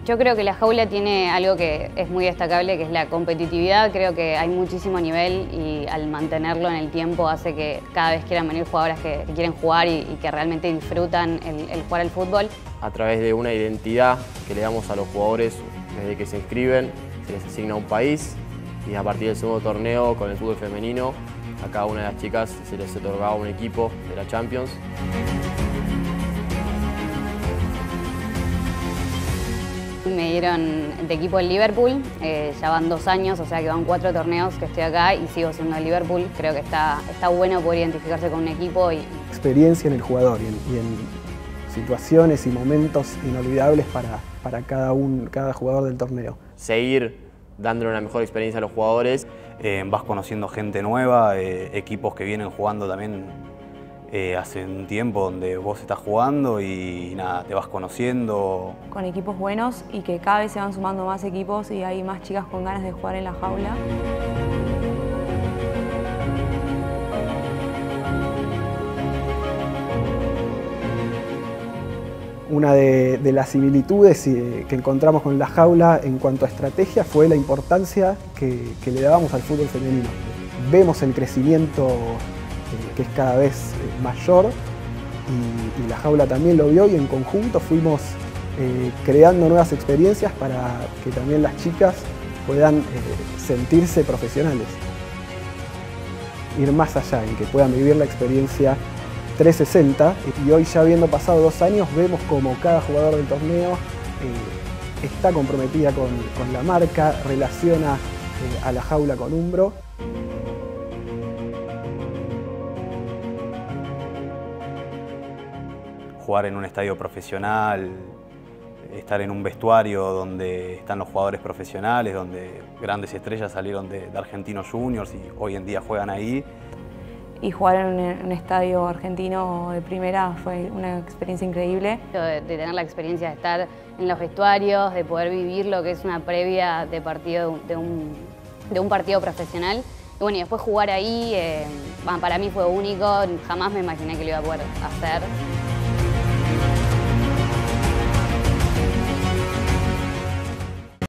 Yo creo que la jaula tiene algo que es muy destacable, que es la competitividad. Creo que hay muchísimo nivel y al mantenerlo en el tiempo hace que cada vez quieran venir jugadoras que quieren jugar y que realmente disfrutan el jugar al fútbol. A través de una identidad que le damos a los jugadores desde que se inscriben, se les asigna un país y a partir del segundo torneo con el fútbol femenino, a cada una de las chicas se les otorgaba un equipo de la Champions. Me dieron de equipo el Liverpool, ya van 2 años, o sea que van 4 torneos que estoy acá y sigo siendo el Liverpool. Creo que está bueno poder identificarse con un equipo. Experiencia en el jugador y en situaciones y momentos inolvidables para cada jugador del torneo. Seguir dándole una mejor experiencia a los jugadores. Vas conociendo gente nueva, equipos que vienen jugando también hace un tiempo donde vos estás jugando y nada, te vas conociendo. Con equipos buenos y que cada vez se van sumando más equipos y hay más chicas con ganas de jugar en la jaula. Una de las similitudes que encontramos con la jaula en cuanto a estrategia fue la importancia que le dábamos al fútbol femenino. Vemos el crecimiento que es cada vez mayor y la jaula también lo vio y en conjunto fuimos creando nuevas experiencias para que también las chicas puedan sentirse profesionales. Ir más allá, en que puedan vivir la experiencia 360 y hoy ya habiendo pasado 2 años vemos como cada jugador del torneo está comprometida con la marca, relaciona a la jaula con Umbro. Jugar en un estadio profesional, estar en un vestuario donde están los jugadores profesionales, donde grandes estrellas salieron de Argentinos Juniors y hoy en día juegan ahí. Y jugar en un estadio argentino de primera fue una experiencia increíble. De tener la experiencia de estar en los vestuarios, de poder vivir lo que es una previa de partido de un partido profesional. Y bueno, y después jugar ahí, para mí fue único, jamás me imaginé que lo iba a poder hacer.